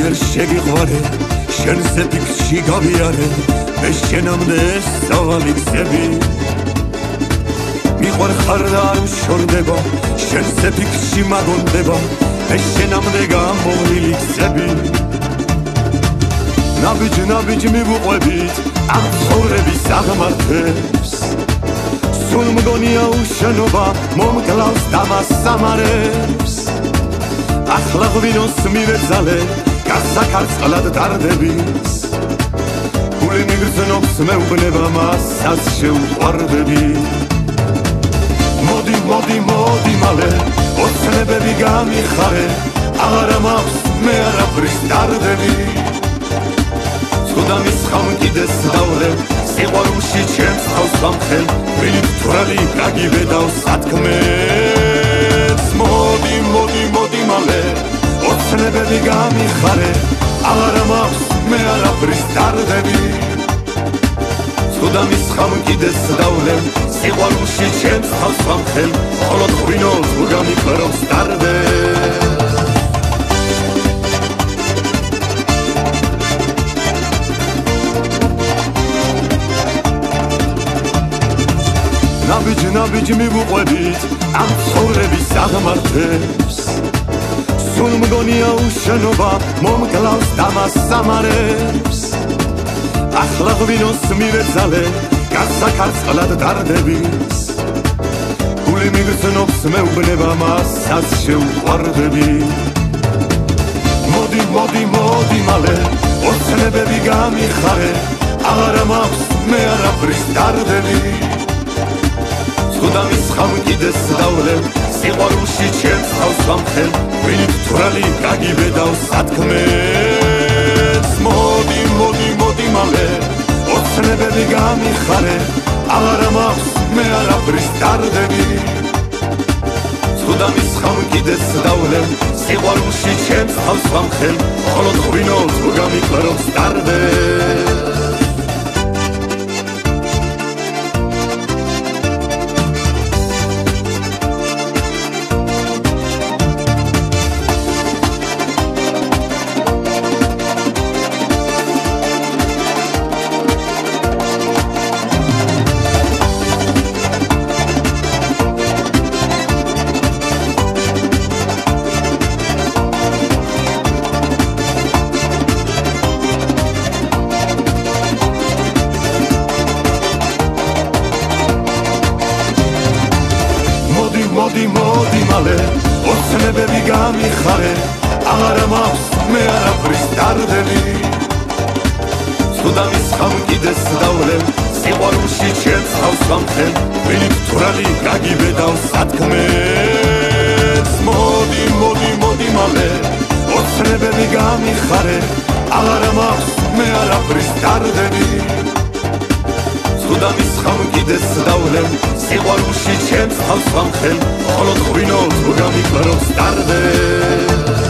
ვეღარ შეგიყვარე შენზე ფიქრში გავიარე მე შენამდე სავალი გზები მიყვარხარ და არ შორდება შენზე ფიქრში მაგონდება მე შენამდე გამოვლილი გზები ნაბიჯ მივუყვებით ამ ცხოვრების აღმართებს სულ მგონია უშენობა მომკლავს დამასამარებს ახლა ღვინოს მივეძალე გასაკარწყლად დარდების გული მიგრძნობს მეუბნება მასაც შეუყვარდები მოდი მალე ოცნებები გამიხარე აღარა მაქვს მე არაფრის დარდები ცუდამის ხამ კიდეს დავლებ სიყვარულში ჩემს თავს ვამხელ ვინით თვრალი გაგიბედავს სათქმეს მოდი მალე ოცნებები გამიხარე აღარა მაქვს მე არაფრის დარდები ცუდამის ხამ კიდეს დავლებ სიყვარულში ჩემს თავს ვამხელ მხოლოდ ღვინოს გამიკლავს დარდებს ნაბიჯ მივუყვებით ამ ცხოვრების აღმართებს სულ მგონია უშენობა მომკლავს დამასამარებს ახლა ღვინოს მივეძალე გასაკარწყლად დარდების გული მიგრძნობს მეუბნება მასაც შეუყვარდები მოდი მალე ოცნებები გამიხარე აღარა მაქვს მე არაფრის დარდები ცუდამის ხამ კიდეს დავლებ სიყვარულში ჩემს თავს ვამხელ ვინით თვრალი გაგიბედავს სათქმეს მოდი მალე ოცნებები გამიხარე აღარა მაქვს მე არაფრის დარდები ცუდამის ხამ კიდეს დავლებ სიყვარულში ჩემს თავს ვამხელ მხოლოდ ღვინოს გამიკლავს დარდებს მოდი მალე ოცნებები გამიხარე აღარა მაქვს მე არაფრის დარდები ცუდამის ხამ კიდეს დავლებ სიყვარულში ჩემს თავს ვამხელ ვინით თვრალი გაგიბედავს სათქმეს მოდი მალე ოცნებები გამიხარე აღარა მაქვს მე არაფრის დარდები ცუდამის ხამ კიდეს დავლებ სიყვარულში ჩემს თავს ვამხელ მხოლოდ ღვინოს გამიკლავს დარდებს